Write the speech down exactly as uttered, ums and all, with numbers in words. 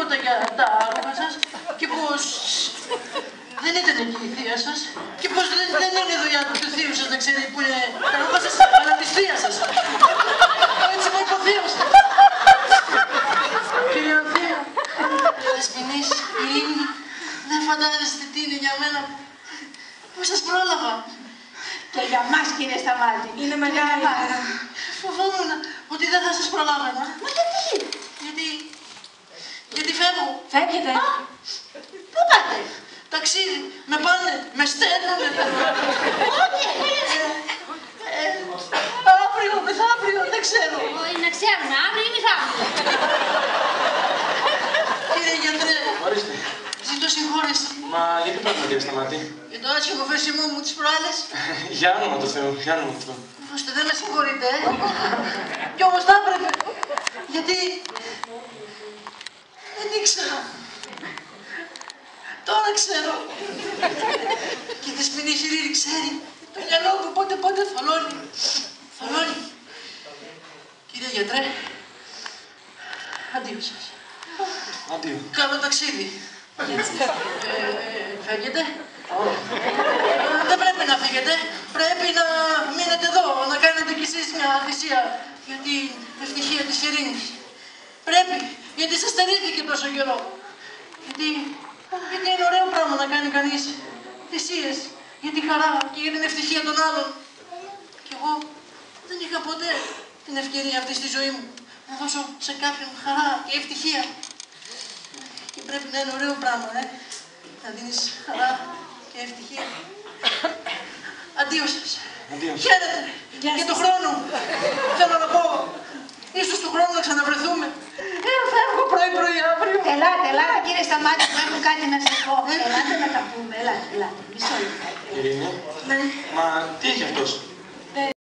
τίποτα για τα άλογα σας και πως δεν ήταν εκεί η θεία σας και πως δεν, δεν είναι η δουλειά του θείου σας να ξέρει που είναι τα άλογα σας, αλλά της θείας σας. Έτσι μου είπε ο θείος σας. Κύριε Ανθία, Δεσποινής, Ειρήνη, δεν φαντάζεστε τι είναι για μένα που σας πρόλαβα. Και για μας, κύριε Σταμάτη, είναι μεγάλη. Φοβόμουν ότι δεν θα σας προλάβαινα. Μα γιατί? Γιατί... γιατί φεύγω. Φεύγετε. Πού πάτε? Ταξίδι. Με πάνε, με στέλνουνε. Όχι. Αύριο, μεθαύριο, δεν ξέρω. Όχι, να ξέρουμε, αύριο ή μεθαύριο. Κύριε γιατρέ, Ορίστε. ζητώ συγχώρεση. Μα γιατί πρέπει να κύριε Σταμάτη? Για το άσχημο φέσιμο μου τις προάλλες. Για όνομα του Θεού, για όνομα του Θεού. Ώστε δεν με συγχωρείτε, ε. Κι όμως θα έπρεπε. Γιατί... δεν ήξερα. Τώρα ξέρω. Και η Δεσποινή Ειρήνη ξέρει. Το μυαλό μου πότε πότε θολώνει. Θολώνει. Κύριε γιατρέ, αντίο σας. Αντίο. Καλό ταξίδι. Ε, ε, φεύγετε. Ε, δεν πρέπει να φύγετε. Πρέπει να μείνετε εδώ, να κάνετε κι εσείς μια θυσία για την ευτυχία της Ειρήνης. Πρέπει, γιατί σας στερήθηκε τόσο καιρό. Γιατί, γιατί είναι ωραίο πράγμα να κάνει κανείς θυσίες για τη χαρά και για την ευτυχία των άλλων. Κι εγώ δεν είχα ποτέ την ευκαιρία αυτή στη ζωή μου να δώσω σε κάποιον χαρά και ευτυχία. Και πρέπει να είναι ωραίο πράγμα, ε, να δίνεις χαρά και ευτυχία. Αντίο σας. Αντίο. Χαίρετε. Και του χρόνου θέλω να πω, ίσως του χρόνου να ξαναβρεθούμε. Ε, φεύγω πρωί-πρωί αύριο. Ελάτε, ελάτε, κύριε Σταμάτη, που έχω κάτι να σας πω. Ελάτε να τα πούμε, ελάτε, ελάτε. Μισό λεπτό. Ειρήνη. Ναι. Μα τι έχει αυτός?